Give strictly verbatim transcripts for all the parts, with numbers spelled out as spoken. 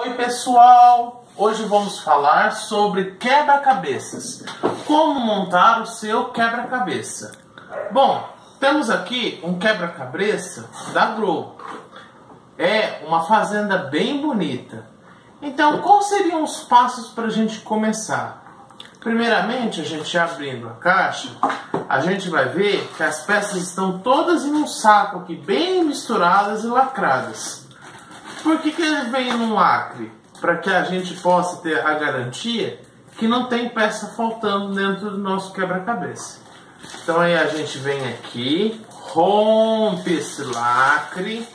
Oi pessoal, hoje vamos falar sobre quebra-cabeças. Como montar o seu quebra-cabeça. Bom, temos aqui um quebra-cabeça da Grow. É uma fazenda bem bonita. Então, quais seriam os passos para a gente começar? Primeiramente, a gente abrindo a caixa, a gente vai ver que as peças estão todas em um saco aqui, bem misturadas e lacradas. Por que que ele vem num lacre? Para que a gente possa ter a garantia que não tem peça faltando dentro do nosso quebra-cabeça. Então aí a gente vem aqui, rompe esse lacre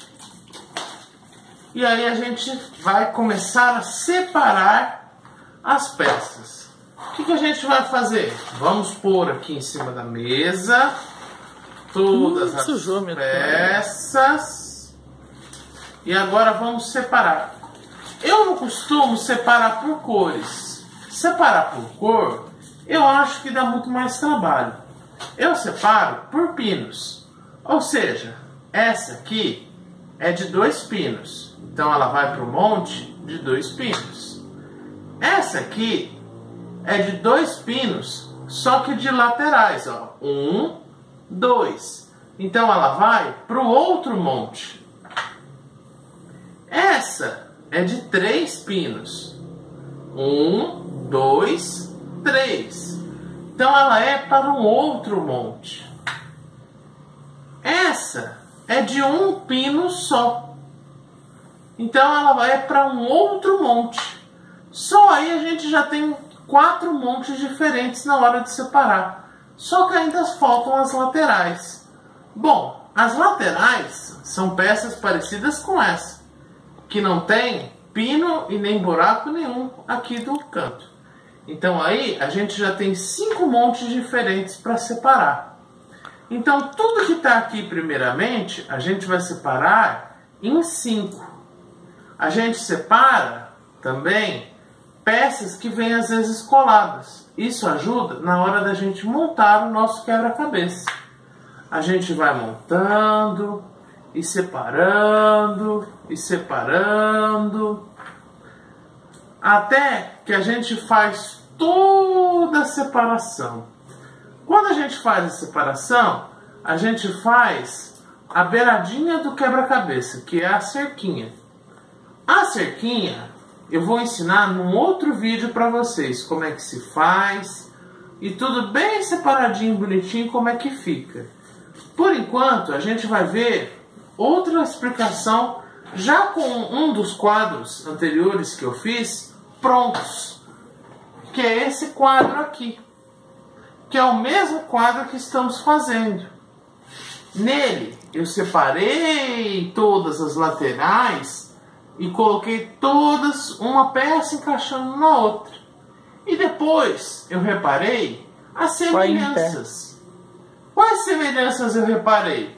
e aí a gente vai começar a separar as peças. O que que a gente vai fazer? Vamos pôr aqui em cima da mesa todas as peças. E agora vamos separar. Eu não costumo separar por cores. Separar por cor, eu acho que dá muito mais trabalho. Eu separo por pinos. Ou seja, essa aqui é de dois pinos. Então ela vai para o monte de dois pinos. Essa aqui é de dois pinos, só que de laterais. Ó. Um, dois. Então ela vai para o outro monte. Essa é de três pinos. Um, dois, três. Então ela é para um outro monte. Essa é de um pino só. Então ela vai para um outro monte. Só aí a gente já tem quatro montes diferentes na hora de separar. Só que ainda faltam as laterais. Bom, as laterais são peças parecidas com essa, que não tem pino e nem buraco nenhum aqui do canto. Então aí a gente já tem cinco montes diferentes para separar. Então tudo que está aqui primeiramente a gente vai separar em cinco. A gente separa também peças que vêm às vezes coladas. Isso ajuda na hora da gente montar o nosso quebra-cabeça. A gente vai montando e separando e separando até que a gente faz toda a separação. Quando a gente faz a separação, a gente faz a beiradinha do quebra-cabeça, que é a cerquinha. A cerquinha eu vou ensinar num outro vídeo para vocês como é que se faz e tudo bem separadinho, bonitinho, como é que fica. Por enquanto, a gente vai ver outra explicação já com um dos quadros anteriores que eu fiz prontos, que é esse quadro aqui, que é o mesmo quadro que estamos fazendo. Nele eu separei todas as laterais e coloquei todas uma peça encaixando na outra. E depois eu reparei as semelhanças. Quais semelhanças eu reparei?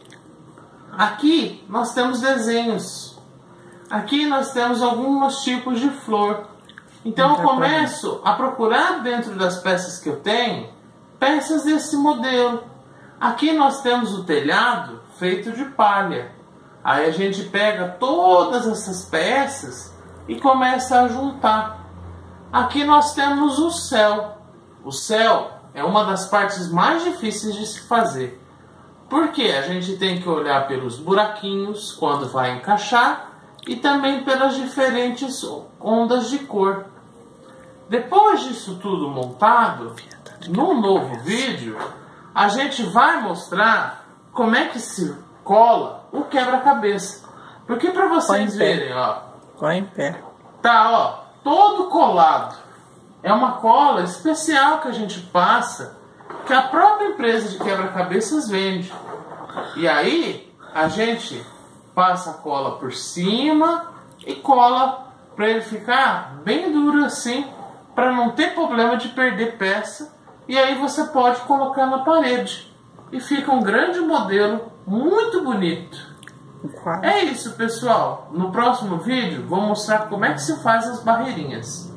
Aqui nós temos desenhos. Aqui nós temos alguns tipos de flor. Então eu começo a procurar dentro das peças que eu tenho, peças desse modelo. Aqui nós temos o telhado feito de palha. Aí a gente pega todas essas peças e começa a juntar. Aqui nós temos o céu. O céu é uma das partes mais difíceis de se fazer. Porque a gente tem que olhar pelos buraquinhos quando vai encaixar e também pelas diferentes ondas de cor. Depois disso tudo montado, num novo vídeo, a gente vai mostrar como é que se cola o quebra-cabeça. Porque para vocês verem, ó, Vai em pé. Tá, ó, todo colado. É uma cola especial que a gente passa, que a própria empresa de quebra-cabeças vende. E aí a gente passa a cola por cima e cola para ele ficar bem duro assim, para não ter problema de perder peça. E aí você pode colocar na parede e fica um grande modelo muito bonito. É isso, pessoal. No próximo vídeo vou mostrar como é que se faz as barreirinhas.